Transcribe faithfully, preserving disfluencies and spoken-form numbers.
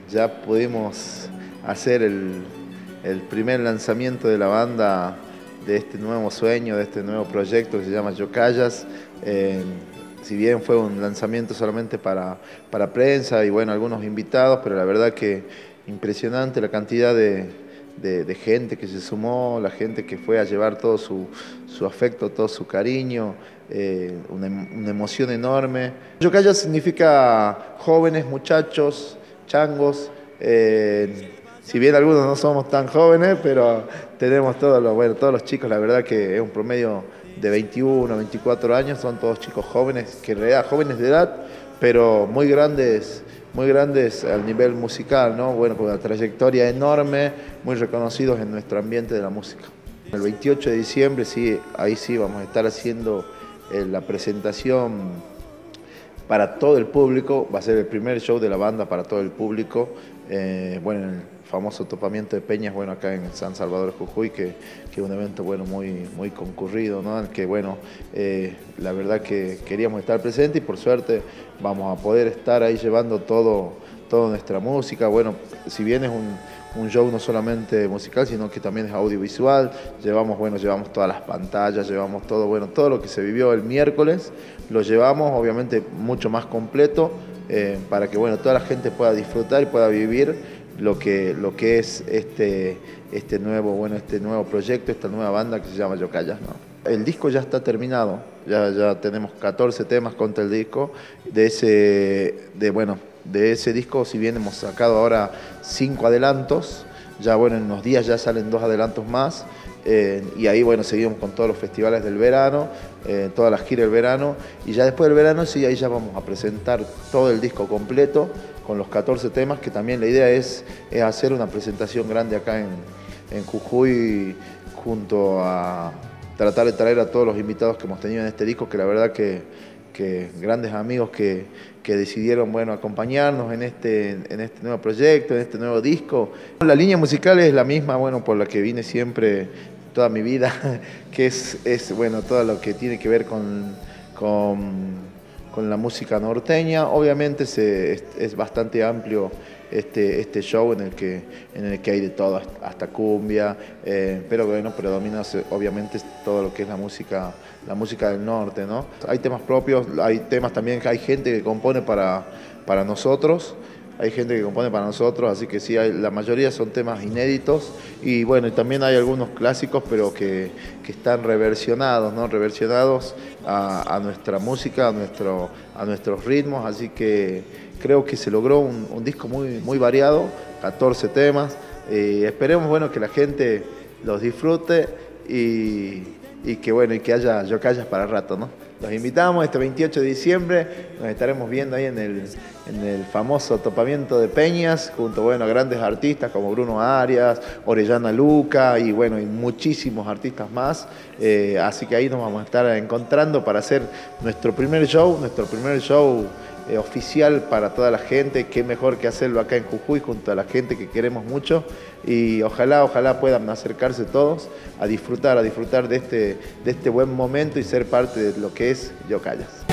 ya pudimos hacer el, el primer lanzamiento de la banda de este nuevo sueño, de este nuevo proyecto que se llama Yocayas. Eh, si bien fue un lanzamiento solamente para, para prensa y bueno, algunos invitados, pero la verdad que impresionante la cantidad de, de, de gente que se sumó, la gente que fue a llevar todo su, su afecto, todo su cariño, eh, una, una emoción enorme. Yocayas significa jóvenes, muchachos, changos. Eh, si bien algunos no somos tan jóvenes, pero tenemos todos los, bueno, todos los chicos, la verdad que es un promedio de veintiuno, veinticuatro años, son todos chicos jóvenes, que en realidad jóvenes de edad, pero muy grandes, muy grandes al nivel musical, ¿no? Bueno, con una trayectoria enorme, muy reconocidos en nuestro ambiente de la música. El veintiocho de diciembre, sí, ahí sí vamos a estar haciendo eh, la presentación para todo el público, va a ser el primer show de la banda para todo el público, eh, bueno, en el famoso topamiento de Peñas, bueno, acá en San Salvador, Jujuy, que, que es un evento, bueno, muy, muy concurrido, ¿no? Que, bueno, eh, la verdad que queríamos estar presentes y por suerte vamos a poder estar ahí llevando todo, toda nuestra música, bueno, si bien es un, un show no solamente musical, sino que también es audiovisual, llevamos, bueno, llevamos todas las pantallas, llevamos todo, bueno, todo lo que se vivió el miércoles, lo llevamos, obviamente, mucho más completo, eh, para que, bueno, toda la gente pueda disfrutar y pueda vivir lo que, lo que es este, este, nuevo, bueno, este nuevo proyecto, esta nueva banda que se llama Yocayas, ¿no? El disco ya está terminado, ya, ya tenemos catorce temas contra el disco, de ese, de, bueno, de ese disco, si bien hemos sacado ahora cinco adelantos, ya bueno, en unos días ya salen dos adelantos más, eh, y ahí bueno, seguimos con todos los festivales del verano, eh, todas las giras del verano, y ya después del verano sí, ahí ya vamos a presentar todo el disco completo, con los catorce temas, que también la idea es, es hacer una presentación grande acá en, en Jujuy, junto a tratar de traer a todos los invitados que hemos tenido en este disco, que la verdad que, que grandes amigos que, que decidieron, bueno, acompañarnos en este, en este nuevo proyecto, en este nuevo disco. La línea musical es la misma, bueno, por la que vine siempre toda mi vida, que es, es bueno, todo lo que tiene que ver con, con con la música norteña. Obviamente se, es, es bastante amplio este, este show en el, que, en el que hay de todo, hasta cumbia, eh, pero bueno, predomina obviamente todo lo que es la música, la música del norte, ¿no? Hay temas propios, hay temas también que hay gente que compone para, para nosotros, hay gente que compone para nosotros, así que sí, hay, la mayoría son temas inéditos y bueno, y también hay algunos clásicos, pero que, que están reversionados, ¿no? Reversionados a, a nuestra música, a, nuestro, a nuestros ritmos, así que creo que se logró un, un disco muy, muy variado, catorce temas, eh, esperemos, bueno, que la gente los disfrute y, y que, bueno, y que haya Yocayas para rato, ¿no? Los invitamos este veintiocho de diciembre, nos estaremos viendo ahí en el, en el famoso topamiento de Peñas, junto, bueno, a grandes artistas como Bruno Arias, Orellana Luca y, bueno, y muchísimos artistas más. Eh, así que ahí nos vamos a estar encontrando para hacer nuestro primer show, nuestro primer show eh, oficial para toda la gente. Qué mejor que hacerlo acá en Jujuy junto a la gente que queremos mucho y ojalá, ojalá puedan acercarse todos a disfrutar, a disfrutar de este, de este buen momento y ser parte de lo que es Yocayas.